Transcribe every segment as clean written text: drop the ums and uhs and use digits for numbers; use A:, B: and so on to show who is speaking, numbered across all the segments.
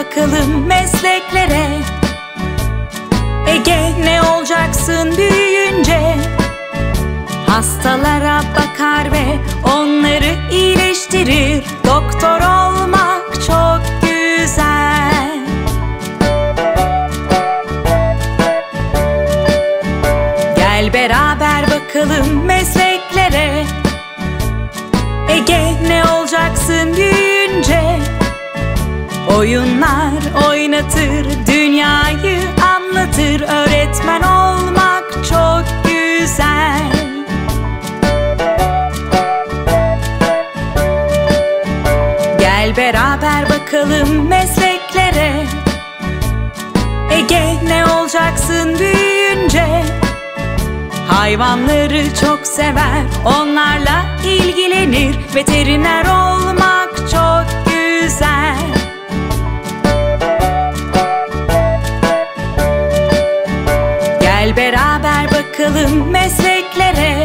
A: bakalım mesleklere. Ege, ne olacaksın büyüyünce? Hastalara bakar ve onları iyileştirir. Doktor olmak çok güzel. Gel beraber bakalım mesleklere. Ege, ne olacaksın büyüyünce? Oyunlar oynatır, dünyayı anlatır. Öğretmen olmak çok güzel. Gel beraber bakalım mesleklere. Ege, ne olacaksın büyüyünce? Hayvanları çok sever, onlarla ilgilenir. Veteriner olmak çok güzel. Gel beraber bakalım mesleklere.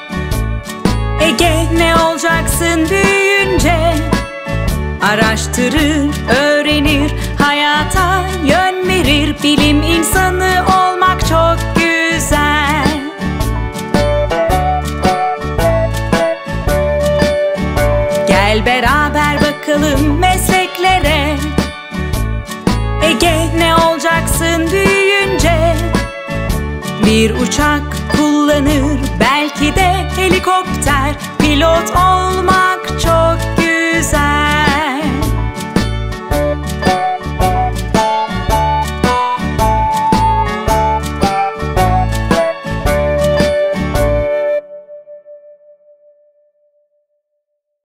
A: Ege, ne olacaksın büyüyünce? Araştırır, öğrenir, hayata yön verir. Bilim insanı olmak çok güzel. Gel beraber bakalım mesleklere. Ege, ne olacaksın büyüyünce? Bir uçak kullanır, belki de helikopter. Pilot olmak